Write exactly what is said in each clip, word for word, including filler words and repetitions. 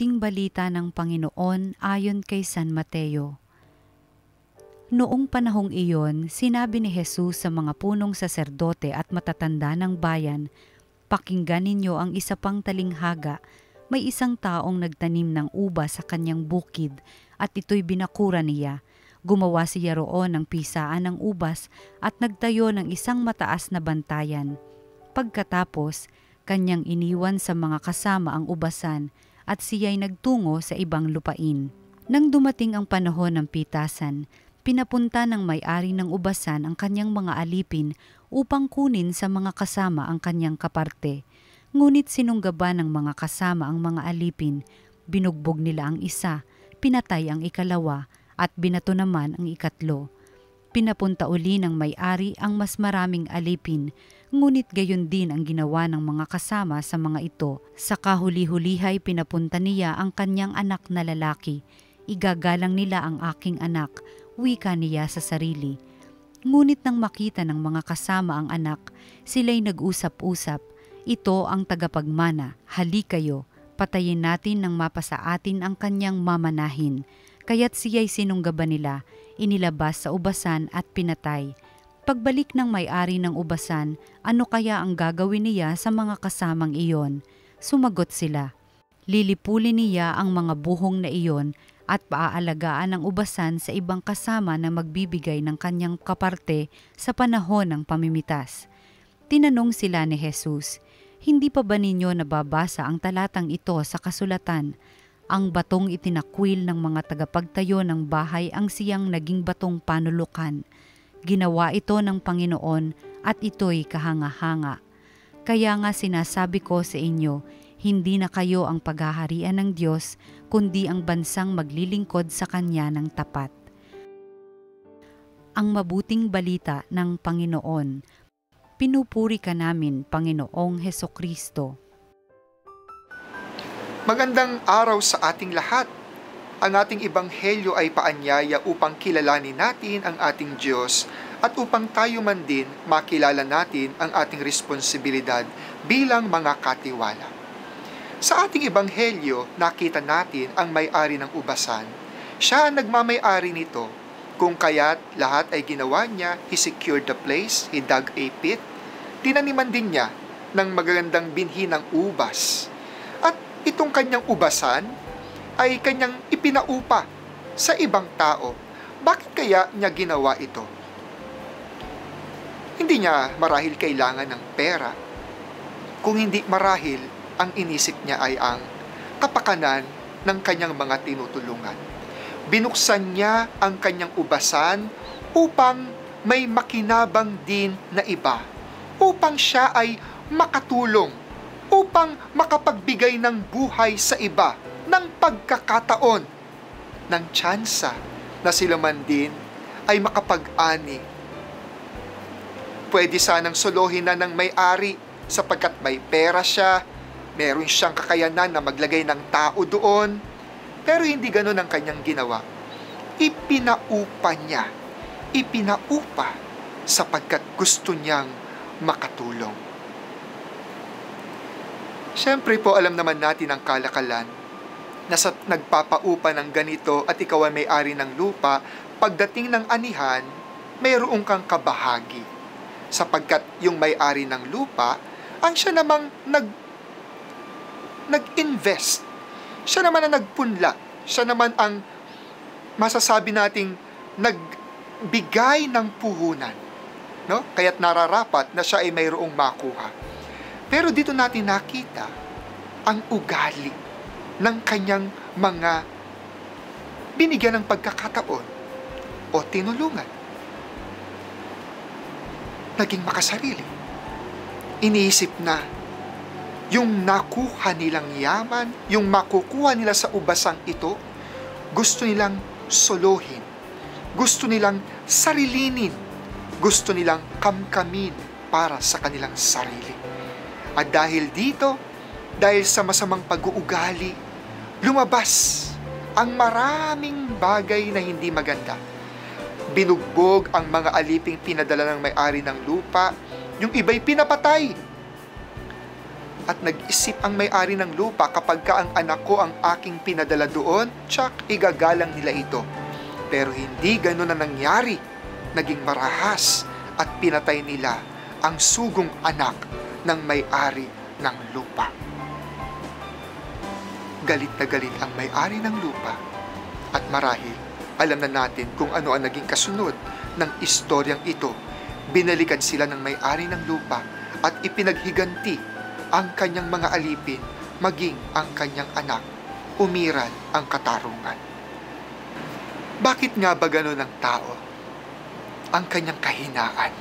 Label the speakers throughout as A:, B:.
A: mabuting balita ng Panginoon ayon kay San Mateo. Noong panahong iyon, sinabi ni Jesus sa mga punong saserdote at matatanda ng bayan, "Pakinggan ninyo ang isa pang talinghaga. May isang taong nagtanim ng ubas sa kanyang bukid at ito'y binakura niya. Gumawa siya roon ng pisaan ng ubas at nagtayo ng isang mataas na bantayan. Pagkatapos, kanyang iniwan sa mga kasama ang ubasan at siya'y nagtungo sa ibang lupain. Nang dumating ang panahon ng pitasan, pinapunta ng may-ari ng ubasan ang kanyang mga alipin upang kunin sa mga kasama ang kanyang kaparte. Ngunit sinunggaban ng mga kasama ang mga alipin, binugbog nila ang isa, pinatay ang ikalawa, at binato naman ang ikatlo. Pinapunta uli ng may-ari ang mas maraming alipin, ngunit gayon din ang ginawa ng mga kasama sa mga ito. Sa kahuli-hulihay pinapunta niya ang kanyang anak na lalaki. Igagalang nila ang aking anak, wika niya sa sarili. Ngunit nang makita ng mga kasama ang anak, sila'y nag-usap-usap. Ito ang tagapagmana, hali kayo, patayin natin nang mapasa atin ang kanyang mamanahin. Kaya't siya'y sinunggaban nila, inilabas sa ubasan at pinatay. Pagbalik ng may-ari ng ubasan, ano kaya ang gagawin niya sa mga kasamang iyon? Sumagot sila, lilipulin niya ang mga buhong na iyon at paaalagaan ang ubasan sa ibang kasama na magbibigay ng kanyang kaparte sa panahon ng pamimitas. Tinanong sila ni Jesus, "Hindi pa ba ninyo nababasa ang talatang ito sa kasulatan? Ang batong itinakwil ng mga tagapagtayo ng bahay ang siyang naging batong panulukan. Ginawa ito ng Panginoon at ito'y kahanga-hanga. Kaya nga sinasabi ko sa inyo, hindi na kayo ang paghaharian ng Diyos, kundi ang bansang maglilingkod sa Kanya ng tapat." Ang mabuting balita ng Panginoon. Pinupuri ka namin, Panginoong Hesukristo.
B: Magandang araw sa ating lahat. Ang ating ebanghelyo ay paanyaya upang kilalanin natin ang ating Diyos at upang tayo man din makilala natin ang ating responsibilidad bilang mga katiwala. Sa ating ebanghelyo, nakita natin ang may-ari ng ubasan. Siya ang nagmamay-ari nito. Kung kaya't lahat ay ginawa niya, he secured the place, he dug a pit. Tinaniman din niya ng magagandang binhi ng ubas. At itong kanyang ubasan ay kanyang ipinaupa sa ibang tao. Bakit kaya niya ginawa ito? Hindi niya marahil kailangan ng pera. Kung hindi marahil, ang inisip niya ay ang kapakanan ng kanyang mga tinutulungan. Binuksan niya ang kanyang ubasan upang may makinabang din na iba, upang siya ay makatulong, upang makapagbigay ng buhay sa iba, ng pagkakataon, ng tsansa na sila man din ay makapag-ani. Pwede sanang solohin na ng may-ari sapagkat may pera siya, meron siyang kakayanan na maglagay ng tao doon, pero hindi ganun ang kanyang ginawa. Ipinaupa niya, ipinaupa sapagkat gusto niyang makatulong. Siyempre po, alam naman natin ang kalakalan na sa nagpapaupa ng ganito at ikaw ay may-ari ng lupa, pagdating ng anihan, mayroong kang kabahagi. Sapagkat yung may-ari ng lupa, ang siya namang nag, nag-invest. Siya naman ang nagpunla. Siya naman ang masasabi nating nagbigay ng puhunan. No? Kaya't nararapat na siya ay mayroong makuha. Pero dito natin nakita ang ugali ng kanyang mga binigyan ng pagkakataon o tinulungan. Naging makasarili. Iniisip na yung nakuha nilang yaman, yung makukuha nila sa ubasang ito, gusto nilang solohin, gusto nilang sarilinin, gusto nilang kamkamin para sa kanilang sarili. At dahil dito, dahil sa masamang pag-uugali, lumabas ang maraming bagay na hindi maganda. Binugbog ang mga aliping pinadala ng may-ari ng lupa, yung iba'y pinapatay. At nag-isip ang may-ari ng lupa, kapag ka ang anak ko ang aking pinadala doon, tsak, igagalang nila ito. Pero hindi ganun na nangyari. Naging marahas at pinatay nila ang sugong anak ng may-ari ng lupa. Galit na galit ang may-ari ng lupa. At marahil, alam na natin kung ano ang naging kasunod ng istoryang ito. Binalikan sila ng may-ari ng lupa at ipinaghiganti ang kanyang mga alipin, maging ang kanyang anak. Umiral ang katarungan. Bakit nga ba gano'n ang tao? Ang kanyang kahinaan.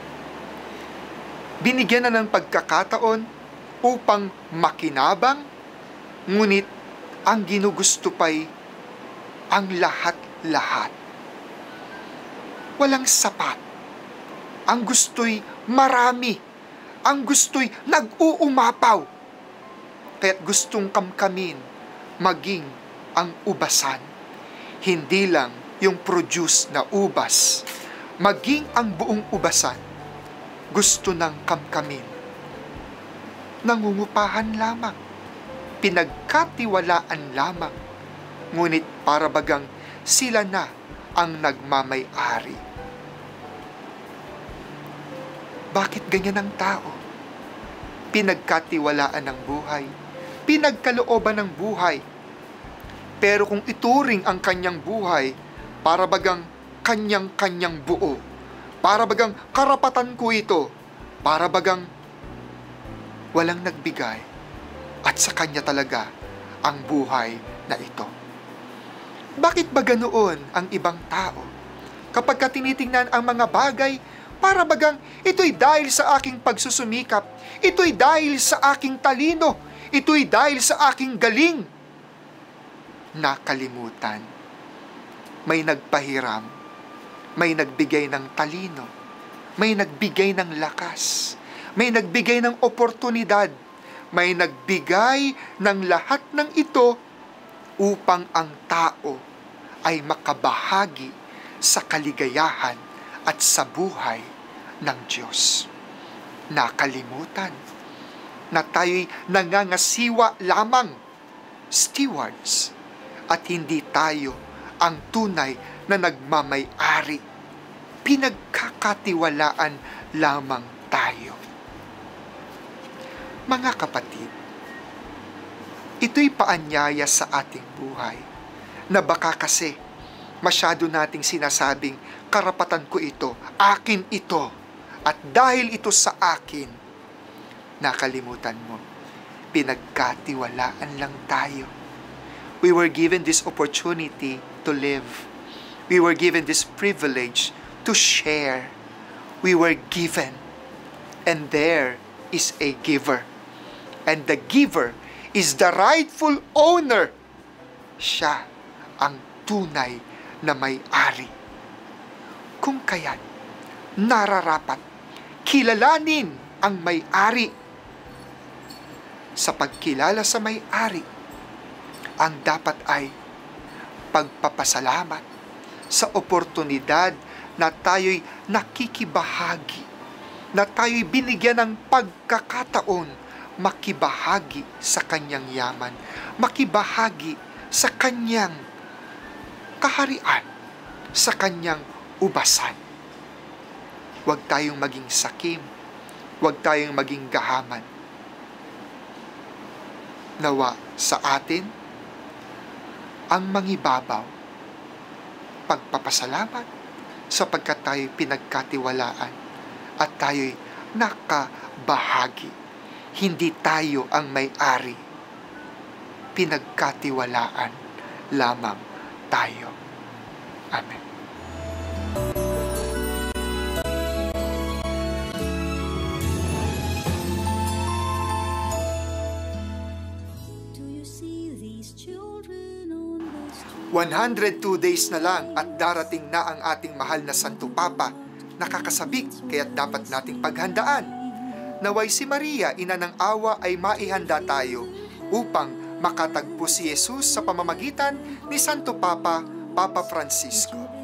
B: Binigyan na ng pagkakataon upang makinabang, ngunit ang ginugusto pa'y ang lahat-lahat. Walang sapat. Ang gusto'y marami. Ang gusto'y nag-uumapaw. Kaya't gustong kamkamin maging ang ubasan. Hindi lang yung produce na ubas, maging ang buong ubasan. Gusto ng kamkamin. Nangungupahan lamang. Pinagkatiwalaan lamang. Ngunit para bagang sila na ang nagmamay-ari. Bakit ganyan ang tao? Pinagkatiwalaan ng buhay, pinagkalooban ng buhay. Pero kung ituring ang kanyang buhay, para bagang kanyang-kanyang buo, para bagang karapatan ko ito, para bagang walang nagbigay, at sa kanya talaga ang buhay na ito. Bakit ba ganoon ang ibang tao? Kapag ka tinitingnan ang mga bagay, para bagang ito'y dahil sa aking pagsusumikap, ito'y dahil sa aking talino, ito'y dahil sa aking galing. Nakalimutan, may nagpahiram, may nagbigay ng talino, may nagbigay ng lakas, may nagbigay ng oportunidad, may nagbigay ng lahat ng ito upang ang tao ay makabahagi sa kaligayahan at sa buhay ng Diyos. Nakalimutan na tayo'y nangangasiwa lamang, stewards, at hindi tayo ang tunay na nagmamay-ari. Pinagkakatiwalaan lamang tayo. Mga kapatid, ito'y paanyaya sa ating buhay na baka kasi masyado nating sinasabing karapatan ko ito, akin ito, at dahil ito sa akin, nakalimutan mo, pinagkatiwalaan lang tayo. We were given this opportunity to live. We were given this privilege to share. We were given. And there is a giver. And the giver is the rightful owner. Siya ang tunay na may-ari. Kung kaya't nararapat kilalanin ang may-ari. Sa pagkilala sa may-ari, ang dapat ay pagpapasalamat sa oportunidad na tayo'y nakikibahagi, na tayo'y binigyan ng pagkakataon makibahagi sa kanyang yaman, makibahagi sa kanyang kaharian, sa kanyang ubasan. Huwag tayong maging sakim, huwag tayong maging gahaman. Nawa sa atin ang mangibabaw, pagpapasalamat sapagkat tayo'y pinagkatiwalaan at tayo'y nakabahagi. Hindi tayo ang may-ari, pinagkatiwalaan lamang tayo. Amen. one hundred two days na lang at darating na ang ating mahal na Santo Papa, nakakasabik kaya't dapat nating paghandaan. Naway si Maria, ina ng awa, ay maihanda tayo upang makatagpo si Jesus sa pamamagitan ni Santo Papa, Papa Francisco.